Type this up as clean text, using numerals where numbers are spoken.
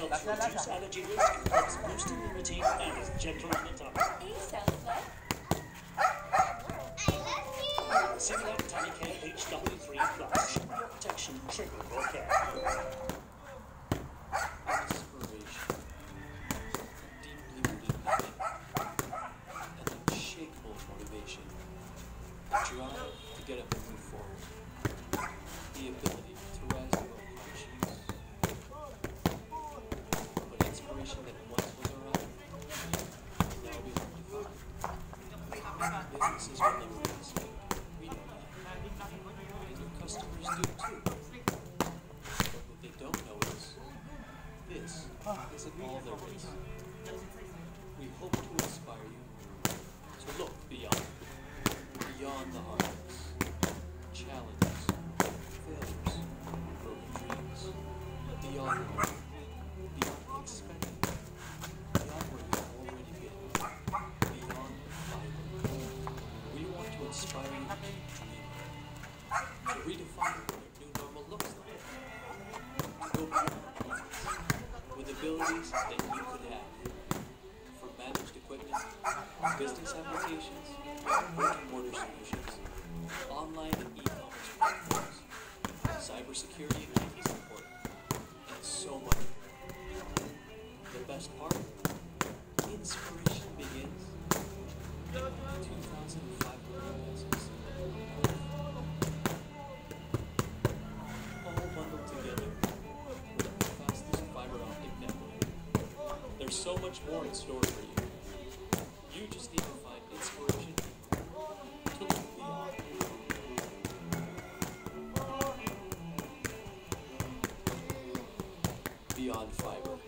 helps reduce allergy risk, helps boost immunity, and is gentle on the tongue. He sounds like... Similac Tummy Care HW3 Plus. Your protection, triple your care. Inspiration. Deeply rooted passion. An unshakable motivation. The drive to get up and move forward. The ability to rise above hardships. But inspiration that once was around will now be hard to find. Businesses will never be the same. We know that. And your customers do too. But what they don't know is this isn't all there is. We hope to inspire you to look beyond the hardships, challenges, failures, broken dreams, beyond the world, beyond the expected, beyond where you've already been, beyond the fiber. We want to inspire you to keep dreaming, to redefine what your new normal looks like, to go beyond limits, with abilities that you could have, from managed equipment, business applications, brick-and-mortar solutions, online and e-commerce platforms, cybersecurity and IT support, and so much more. The best part? Inspiration begins at only 2,500 pesos. All bundled together with the fastest fiber optic network. There's so much more in store for you. You just need to find inspiration to look beyond. Beyond fiber.